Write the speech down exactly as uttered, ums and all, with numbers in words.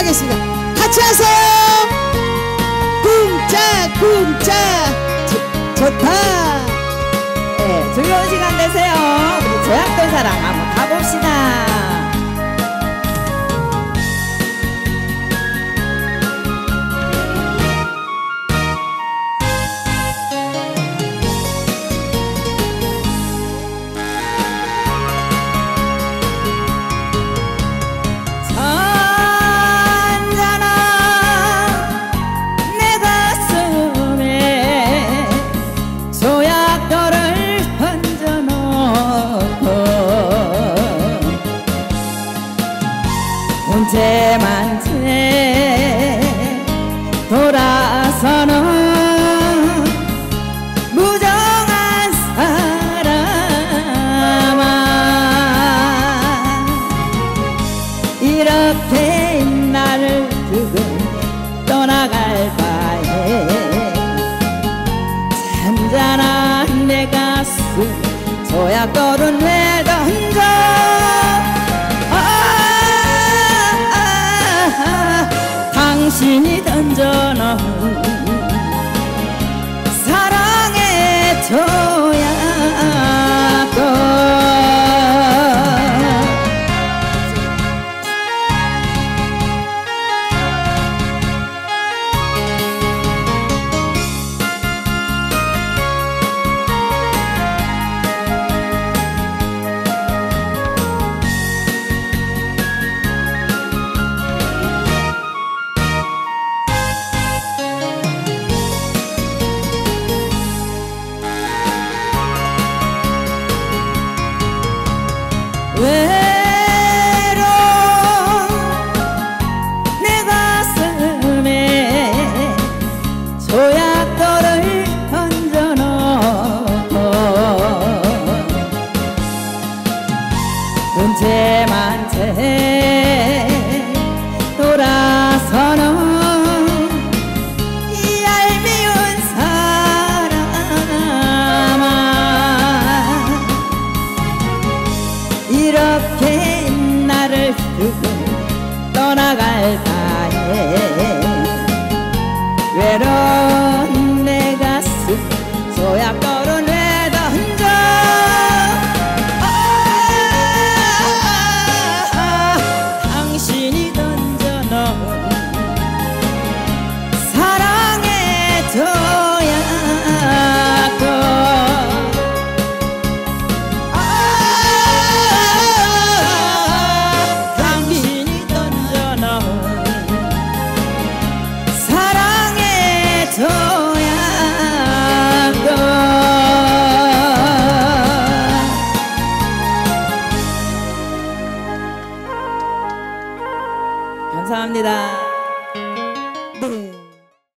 하겠습니다. 같이 하세요. 쿵짝 쿵짝 좋다. 네, 즐거운 시간 되세요. 우리 제약돌 사랑 한번 가봅시다. 언제만째 돌아서는 무정한 사람아 이렇게 나를 두고 떠나갈 바에 잔잔한 내 가슴 소약돌은 왜 던져 당신이 던져놓은 사랑의 조약돌 외로운 내 가슴에 소약돌을 던져놓고 언제만째 돌아서는 얄미운 사람아 이렇게 나를 두고 떠나갈 바에 외로운 내 가슴 소약돌은 왜 던져 아, 당신이 던져놓은 사랑의 조약돌 감사합니다. 네.